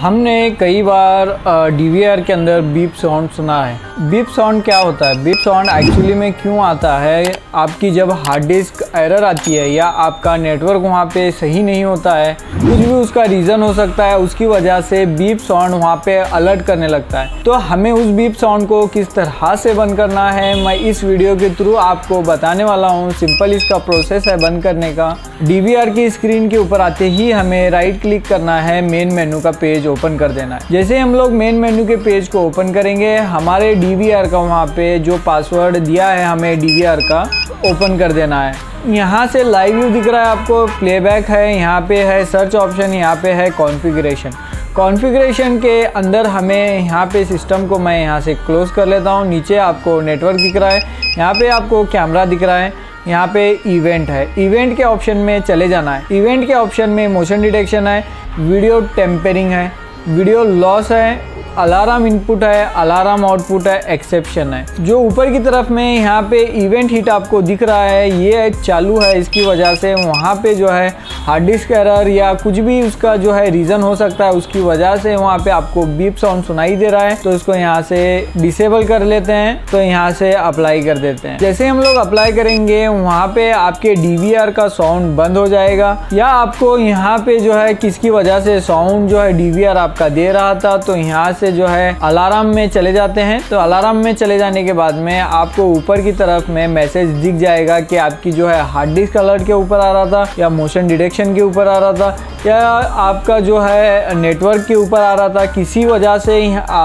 हमने कई बार DVR के अंदर बीप साउंड सुना है। बीप साउंड क्या होता है? बीप साउंड एक्चुअली में क्यों आता है? आपकी जब हार्ड डिस्क एरर आती है या आपका नेटवर्क वहाँ पे सही नहीं होता है, कुछ भी उसका रीज़न हो सकता है, उसकी वजह से बीप साउंड वहाँ पे अलर्ट करने लगता है। तो हमें उस बीप साउंड को किस तरह से बंद करना है, मैं इस वीडियो के थ्रू आपको बताने वाला हूँ। सिंपल इसका प्रोसेस है बंद करने का। DVR की स्क्रीन के ऊपर आते ही हमें राइट क्लिक करना है, मेन मेन्यू का पेज ओपन कर देना है। जैसे हम लोग मेन मेन्यू के पेज को ओपन करेंगे, हमारे DVR का वहाँ पे जो पासवर्ड दिया है हमें DVR का ओपन कर देना है। यहाँ से लाइव व्यू दिख रहा है आपको, प्लेबैक है, यहाँ पे है सर्च ऑप्शन, यहाँ पे है कॉन्फ़िगरेशन। कॉन्फ़िगरेशन के अंदर हमें यहाँ पे सिस्टम को मैं यहाँ से क्लोज कर लेता हूँ। नीचे आपको नेटवर्क दिख रहा है, यहाँ पे आपको कैमरा दिख रहा है, यहाँ पे इवेंट है। इवेंट के ऑप्शन में चले जाना है। इवेंट के ऑप्शन में मोशन डिटेक्शन है, वीडियो टेम्परिंग है, वीडियो लॉस है, अलार्म इनपुट है, अलार्म आउटपुट है, एक्सेप्शन है। जो ऊपर की तरफ में यहाँ पे इवेंट हिट आपको दिख रहा है, ये चालू है। इसकी वजह से वहाँ पे जो है हार्ड डिस्क एरर या कुछ भी उसका जो है रीज़न हो सकता है, उसकी वजह से वहाँ पे आपको बीप साउंड सुनाई दे रहा है। तो इसको यहाँ से डिसेबल कर लेते हैं, तो यहाँ से अप्लाई कर देते हैं। जैसे हम लोग अप्लाई करेंगे, वहाँ पे आपके DVR का साउंड बंद हो जाएगा। या आपको यहाँ पे जो है किसकी वजह से साउंड जो है DVR आपका दे रहा था, तो यहाँ से जो है अलार्म में चले जाते हैं। तो अलार्म में चले जाने के बाद में आपको ऊपर की तरफ में मैसेज दिख जाएगा कि आपकी जो है हार्ड डिस्क अलर्ट के ऊपर आ रहा था, या मोशन डिटेक्शन के ऊपर आ रहा था, या आपका जो है नेटवर्क के ऊपर आ रहा था। किसी वजह से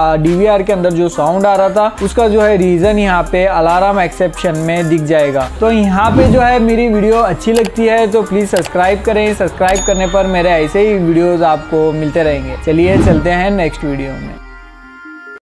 DVR के अंदर जो साउंड आ रहा था, उसका जो है रीजन यहाँ पे अलार्म एक्सेप्शन में दिख जाएगा। तो यहाँ पे जो है मेरी वीडियो अच्छी लगती है तो प्लीज सब्सक्राइब करें। सब्सक्राइब करने पर मेरे ऐसे ही वीडियोस आपको मिलते रहेंगे। चलिए चलते हैं नेक्स्ट वीडियो में।